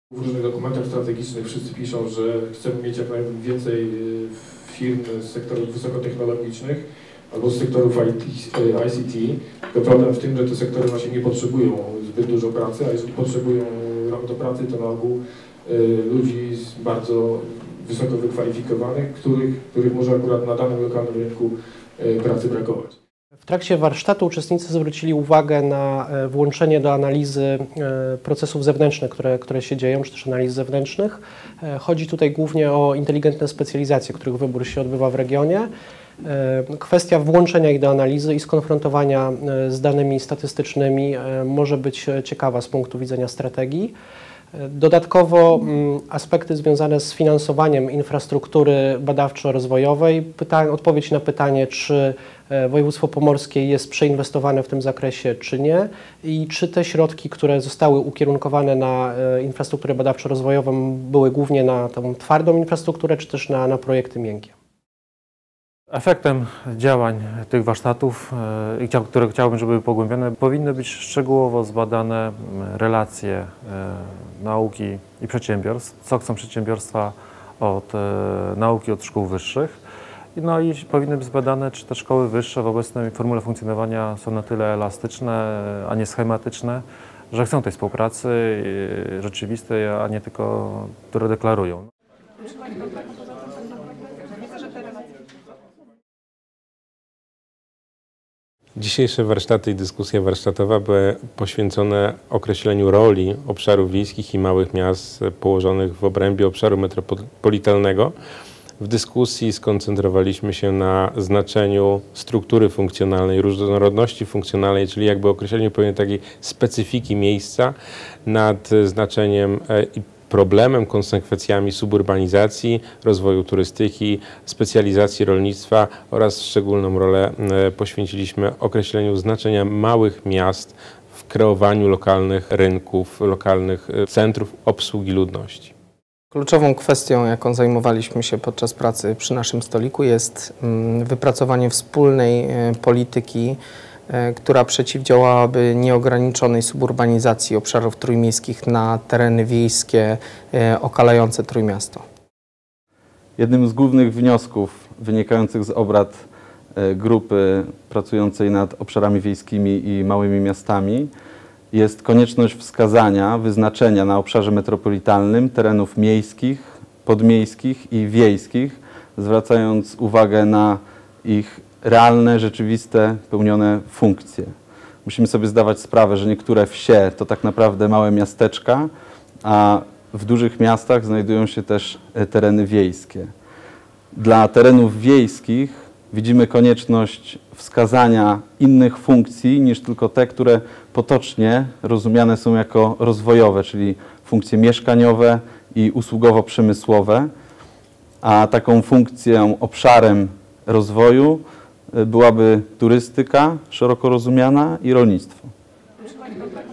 W różnych dokumentach strategicznych wszyscy piszą, że chcemy mieć jak najwięcej firm z sektorów wysokotechnologicznych albo z sektorów ICT. To problem w tym, że te sektory właśnie nie potrzebują zbyt dużo pracy, a jeżeli potrzebują rąk do pracy, to na ogół ludzi bardzo wysoko wykwalifikowanych, których może akurat na danym lokalnym rynku pracy brakować. W trakcie warsztatu uczestnicy zwrócili uwagę na włączenie do analizy procesów zewnętrznych, które się dzieją, czy też analiz zewnętrznych. Chodzi tutaj głównie o inteligentne specjalizacje, których wybór się odbywa w regionie. Kwestia włączenia ich do analizy i skonfrontowania z danymi statystycznymi może być ciekawa z punktu widzenia strategii. Dodatkowo aspekty związane z finansowaniem infrastruktury badawczo-rozwojowej, odpowiedź na pytanie, czy województwo pomorskie jest przeinwestowane w tym zakresie, czy nie i czy te środki, które zostały ukierunkowane na infrastrukturę badawczo-rozwojową, były głównie na tą twardą infrastrukturę, czy też na projekty miękkie. Efektem działań tych warsztatów, które chciałbym, żeby były pogłębione, powinny być szczegółowo zbadane relacje nauki i przedsiębiorstw, co chcą przedsiębiorstwa od nauki, od szkół wyższych. No i powinny być zbadane, czy te szkoły wyższe w obecnej formule funkcjonowania są na tyle elastyczne, a nie schematyczne, że chcą tej współpracy rzeczywistej, a nie tylko, które deklarują. Dzisiejsze warsztaty i dyskusja warsztatowa były poświęcone określeniu roli obszarów wiejskich i małych miast położonych w obrębie obszaru metropolitalnego. W dyskusji skoncentrowaliśmy się na znaczeniu struktury funkcjonalnej, różnorodności funkcjonalnej, czyli jakby określeniu pewnej takiej specyfiki miejsca, nad znaczeniem i problemem, konsekwencjami suburbanizacji, rozwoju turystyki, specjalizacji rolnictwa oraz szczególną rolę poświęciliśmy określeniu znaczenia małych miast w kreowaniu lokalnych rynków, lokalnych centrów obsługi ludności. Kluczową kwestią, jaką zajmowaliśmy się podczas pracy przy naszym stoliku, jest wypracowanie wspólnej polityki, która przeciwdziałałaby nieograniczonej suburbanizacji obszarów trójmiejskich na tereny wiejskie okalające Trójmiasto. Jednym z głównych wniosków wynikających z obrad grupy pracującej nad obszarami wiejskimi i małymi miastami jest konieczność wskazania, wyznaczenia na obszarze metropolitalnym terenów miejskich, podmiejskich i wiejskich, zwracając uwagę na ich realne, rzeczywiste, pełnione funkcje. Musimy sobie zdawać sprawę, że niektóre wsie to tak naprawdę małe miasteczka, a w dużych miastach znajdują się też tereny wiejskie. Dla terenów wiejskich widzimy konieczność wskazania innych funkcji niż tylko te, które potocznie rozumiane są jako rozwojowe, czyli funkcje mieszkaniowe i usługowo-przemysłowe, a taką funkcją, obszarem rozwoju byłaby turystyka szeroko rozumiana i rolnictwo.